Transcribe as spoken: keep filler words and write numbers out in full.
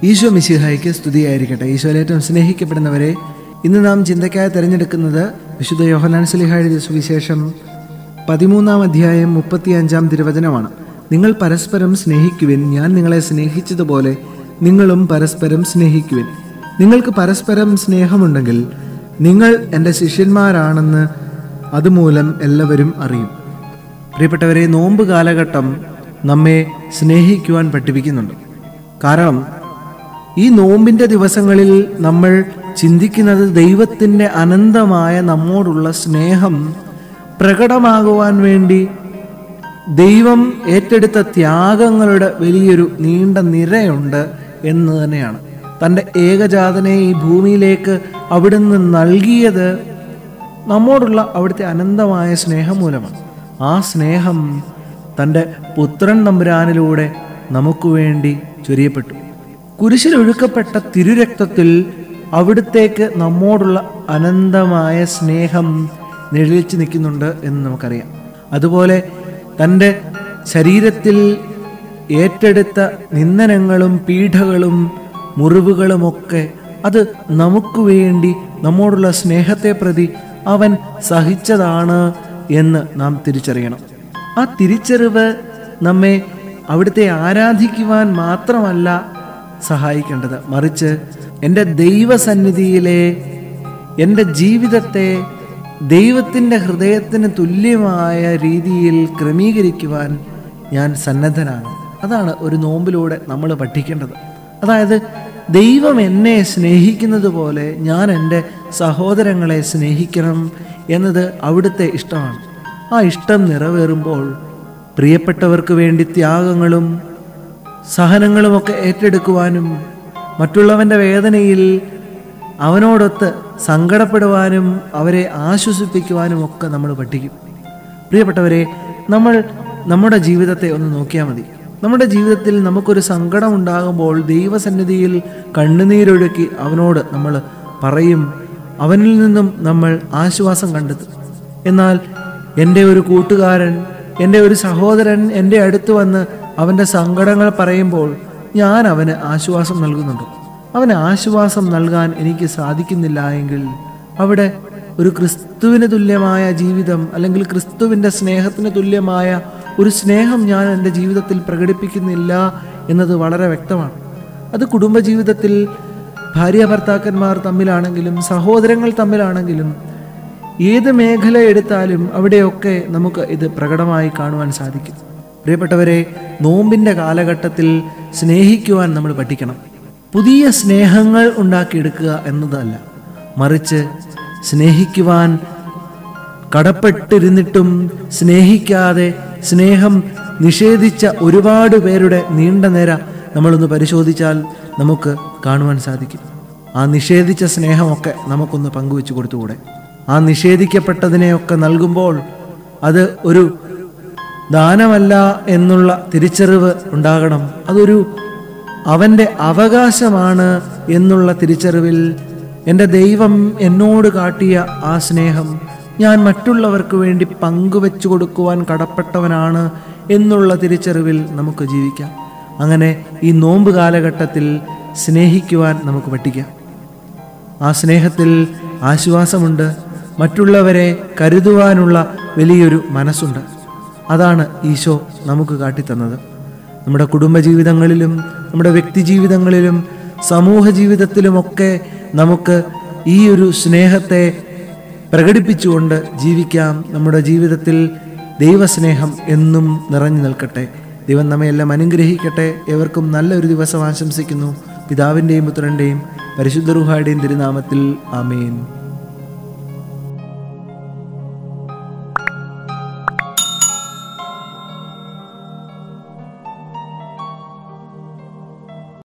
ഈശോ മിശിഹായ്ക്ക് സ്തുതിയായിരിക്കട്ടെ. ഈശോയിൽ ഏറ്റവും സ്നേഹിക്കപ്പെടുന്നവരെ, ഇന്ന് നാം ചിന്തയ്ക്കായി തിരഞ്ഞെടുക്കുന്നത് വിശുദ്ധ യോഹന്നാൻ ശ്ലീഹായുടെ സുവിശേഷം പതിമൂന്നാം അധ്യായം മുപ്പത്തി അഞ്ചാം തിരുവചനമാണ്. നിങ്ങൾ പരസ്പരം സ്നേഹിക്കുവിൻ, ഞാൻ നിങ്ങളെ സ്നേഹിച്ചതുപോലെ നിങ്ങളും പരസ്പരം സ്നേഹിക്കുവിൻ. നിങ്ങൾക്ക് പരസ്പരം സ്നേഹമുണ്ടെങ്കിൽ നിങ്ങൾ എൻ്റെ ശിഷ്യന്മാരാണെന്ന് അതുമൂലം എല്ലാവരും അറിയും. പ്രിയപ്പെട്ടവരെ, നോമ്പ് കാലഘട്ടം നമ്മെ സ്നേഹിക്കുവാൻ പഠിപ്പിക്കുന്നുണ്ട്. കാരണം ഈ നോമ്പിൻ്റെ ദിവസങ്ങളിൽ നമ്മൾ ചിന്തിക്കുന്നത് ദൈവത്തിൻ്റെ അനന്തമായ നമ്മോടുള്ള സ്നേഹം പ്രകടമാകുവാൻ വേണ്ടി ദൈവം ഏറ്റെടുത്ത ത്യാഗങ്ങളുടെ വലിയൊരു നീണ്ട നിരയുണ്ട് എന്ന് തന്നെയാണ്. തൻ്റെ ഏകജാതനെ ഈ ഭൂമിയിലേക്ക് അവിടുന്ന് നൽകിയത് നമ്മോടുള്ള അവിടുത്തെ അനന്തമായ സ്നേഹം മൂലമാണ്. ആ സ്നേഹം തൻ്റെ പുത്രൻ തമ്പുരാനിലൂടെ നമുക്ക് വേണ്ടി ചൊരിയപ്പെട്ടു. കുരിശിൽ ഒഴുക്കപ്പെട്ട തിരുരക്തത്തിൽ അവിടുത്തേക്ക് നമ്മോടുള്ള അനന്തമായ സ്നേഹം നിഴലിച്ച് നിൽക്കുന്നുണ്ട് എന്ന് നമുക്കറിയാം. അതുപോലെ തൻ്റെ ശരീരത്തിൽ ഏറ്റെടുത്ത നിന്ദനങ്ങളും പീഡകളും മുറിവുകളുമൊക്കെ അത് നമുക്ക് വേണ്ടി നമ്മോടുള്ള സ്നേഹത്തെ പ്രതി അവൻ സഹിച്ചതാണ് എന്ന് നാം തിരിച്ചറിയണം. ആ തിരിച്ചറിവ് നമ്മെ അവിടുത്തെ ആരാധിക്കുവാൻ മാത്രമല്ല സഹായിക്കേണ്ടത്, മറിച്ച് എൻ്റെ ദൈവസന്നിധിയിലെ എൻ്റെ ജീവിതത്തെ ദൈവത്തിൻ്റെ ഹൃദയത്തിന് തുല്യമായ രീതിയിൽ ക്രമീകരിക്കുവാൻ ഞാൻ സന്നദ്ധനാണ്. അതാണ് ഒരു നോമ്പിലൂടെ നമ്മൾ പഠിക്കേണ്ടത്. അതായത് ദൈവം എന്നെ സ്നേഹിക്കുന്നത് പോലെ ഞാൻ എൻ്റെ സഹോദരങ്ങളെ സ്നേഹിക്കണം എന്നത് അവിടുത്തെ ഇഷ്ടമാണ്. ആ ഇഷ്ടം നിറവേറുമ്പോൾ പ്രിയപ്പെട്ടവർക്ക് വേണ്ടി ത്യാഗങ്ങളും സഹനങ്ങളുമൊക്കെ ഏറ്റെടുക്കുവാനും മറ്റുള്ളവൻ്റെ വേദനയിൽ അവനോടൊത്ത് സങ്കടപ്പെടുവാനും അവരെ ആശ്വസിപ്പിക്കുവാനും ഒക്കെ നമ്മൾ പഠിക്കും. പ്രിയപ്പെട്ടവരെ, നമ്മൾ നമ്മുടെ ജീവിതത്തെ ഒന്ന് നോക്കിയാൽ മതി. നമ്മുടെ ജീവിതത്തിൽ നമുക്കൊരു സങ്കടം ഉണ്ടാകുമ്പോൾ ദൈവസന്നിധിയിൽ കണ്ണുനീരൊഴുക്കി അവനോട് നമ്മൾ പറയും, അവനിൽ നിന്നും നമ്മൾ ആശ്വാസം കണ്ടെത്തും. എന്നാൽ എൻ്റെ ഒരു കൂട്ടുകാരൻ, എൻ്റെ ഒരു സഹോദരൻ എൻ്റെ അടുത്ത് വന്ന് അവൻ്റെ സങ്കടങ്ങൾ പറയുമ്പോൾ ഞാൻ അവന് ആശ്വാസം നൽകുന്നുണ്ട്. അവന് ആശ്വാസം നൽകാൻ എനിക്ക് സാധിക്കുന്നില്ല എങ്കിൽ അവിടെ ഒരു ക്രിസ്തുവിന് തുല്യമായ ജീവിതം അല്ലെങ്കിൽ ക്രിസ്തുവിൻ്റെ സ്നേഹത്തിന് തുല്യമായ ഒരു സ്നേഹം ഞാൻ എൻ്റെ ജീവിതത്തിൽ പ്രകടിപ്പിക്കുന്നില്ല എന്നത് വളരെ വ്യക്തമാണ്. അത് കുടുംബജീവിതത്തിൽ ഭാര്യ ഭർത്താക്കന്മാർ തമ്മിലാണെങ്കിലും സഹോദരങ്ങൾ തമ്മിലാണെങ്കിലും ഏത് മേഖല എടുത്താലും അവിടെയൊക്കെ നമുക്ക് ഇത് പ്രകടമായി കാണുവാൻ സാധിക്കും. പ്രിയപ്പെട്ടവരെ, നോമ്പിൻ്റെ കാലഘട്ടത്തിൽ സ്നേഹിക്കുവാൻ നമ്മൾ പഠിക്കണം. പുതിയ സ്നേഹങ്ങൾ ഉണ്ടാക്കിയെടുക്കുക എന്നതല്ല, മറിച്ച് സ്നേഹിക്കുവാൻ കടപ്പെട്ടിരുന്നിട്ടും സ്നേഹിക്കാതെ സ്നേഹം നിഷേധിച്ച ഒരുപാട് പേരുടെ നീണ്ട നിര നമ്മളൊന്ന് പരിശോധിച്ചാൽ നമുക്ക് കാണുവാൻ സാധിക്കും. ആ നിഷേധിച്ച സ്നേഹമൊക്കെ നമുക്കൊന്ന് പങ്കുവെച്ചു കൊടുത്തുകൂടെ? ആ നിഷേധിക്കപ്പെട്ടതിനെയൊക്കെ നൽകുമ്പോൾ അത് ഒരു ദാനമല്ല എന്നുള്ള തിരിച്ചറിവ് ഉണ്ടാകണം. അതൊരു അവൻ്റെ അവകാശമാണ് എന്നുള്ള തിരിച്ചറിവിൽ എൻ്റെ ദൈവം എന്നോട് കാട്ടിയ ആ സ്നേഹം ഞാൻ മറ്റുള്ളവർക്ക് വേണ്ടി പങ്കുവെച്ചു കൊടുക്കുവാൻ കടപ്പെട്ടവനാണ് എന്നുള്ള തിരിച്ചറിവിൽ നമുക്ക് ജീവിക്കാം. അങ്ങനെ ഈ നോമ്പ് കാലഘട്ടത്തിൽ സ്നേഹിക്കുവാൻ നമുക്ക് പഠിക്കാം. ആ സ്നേഹത്തിൽ ആശ്വാസമുണ്ട്, മറ്റുള്ളവരെ കരുതുവാനുള്ള വലിയൊരു മനസ്സുണ്ട്. അതാണ് ഈശോ നമുക്ക് കാട്ടിത്തന്നത്. നമ്മുടെ കുടുംബജീവിതങ്ങളിലും നമ്മുടെ വ്യക്തി ജീവിതങ്ങളിലും സമൂഹ ജീവിതത്തിലുമൊക്കെ നമുക്ക് ഈ ഒരു സ്നേഹത്തെ പ്രകടിപ്പിച്ചുകൊണ്ട് ജീവിക്കാം. നമ്മുടെ ജീവിതത്തിൽ ദൈവസ്നേഹം എന്നും നിറഞ്ഞു നിൽക്കട്ടെ. ദൈവം നമ്മെ എല്ലാം അനുഗ്രഹിക്കട്ടെ. ഏവർക്കും നല്ലൊരു ദിവസം ആശംസിക്കുന്നു. പിതാവിൻ്റെയും പുത്രൻ്റെയും പരിശുദ്ധ റൂഹായുടെയും തിരുനാമത്തിൽ ആമേൻ.